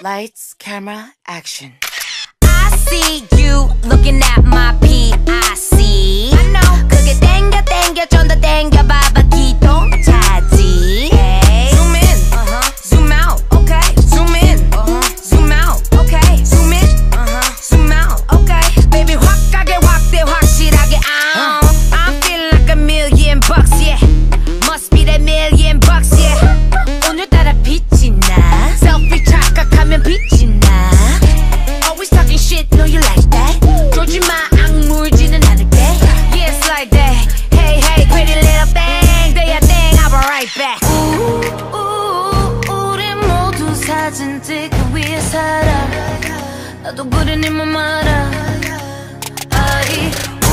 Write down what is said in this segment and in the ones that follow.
Lights, camera, action. I see you looking at my PIC. I know. 그게 땡겨 좀 더 땡겨봐봐 기동차지. Zoom in, zoom out, okay. Zoom in, zoom out, okay. Zoom in, zoom out, okay. Baby 확 가게 확대 확실하게. I'm feeling like $1,000,000, yeah. Must be that $1,000,000, yeah. 오늘따라 빛이 나. Selfie 착각하면 빛이 나. Always talking shit, know you like that. 쫄지 마, 악물지는 않을게. Yeah, it's like that. Hey, hey, pretty little thing. Do your thing, I'll be right back. 우리 모두 사진 찍기 위해 살아. 나도 그래 네 맘 알아. 아이,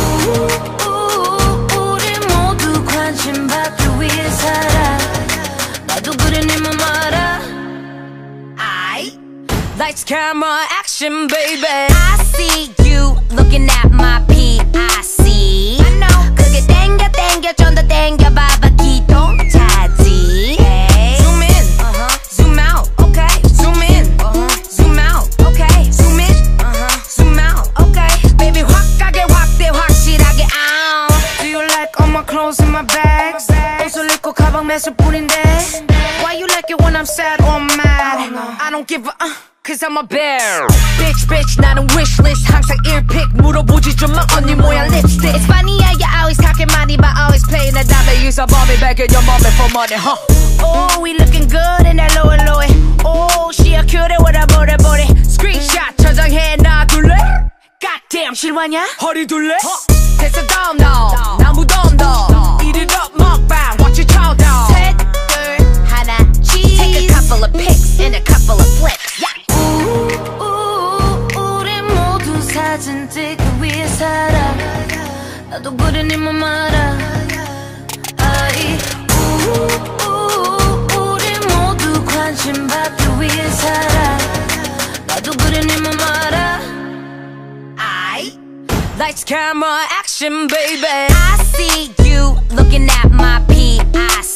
우리 모두 관심 받기 위해 살아. 나도 그래 네 맘 알아. Lights, camera, action, baby. I see you looking at my PIC. I know. 그게 땡겨 좀 더 땡겨봐봐 기동차지. Zoom in, zoom out, okay. Zoom in, zoom out, okay. Zoom in, zoom out, okay. Baby 확 가게 확대 확실하게. Do you like all my clothes in my bags? 옷을 입고 가방 맸을 뿐인데. Why you like it when I'm sad or mad? I don't give a Cause I'm a bear. Bitch, 나는 wishlist. 항상 earpick 물어보지 좀 마 언니 모양 lipstick. It's funny how you always talking money but always playing the dummy. Use a bomb back in your mommy for money, huh? Oh, we looking good in that low. Oh, she a cutie with a booty. Screenshot 저장해 놔둘래? Goddamn 실화냐? 허리 둘래? 됐어 dumb dog. 나 무덤더. Eat it up 먹방. Watch your chow down. 셋, 둘, 하나, cheese. Take a couple of pics and a couple of flicks. Yeah. 우리 모두 사진 찍기 위해 살아. 나도 그래 네 맘 알아. 아이, 우리 모두 관심 받기 위해 살아. 나도 그래 네 맘 알아. 아이, Lights, camera, action, baby. I see you looking at my PIC.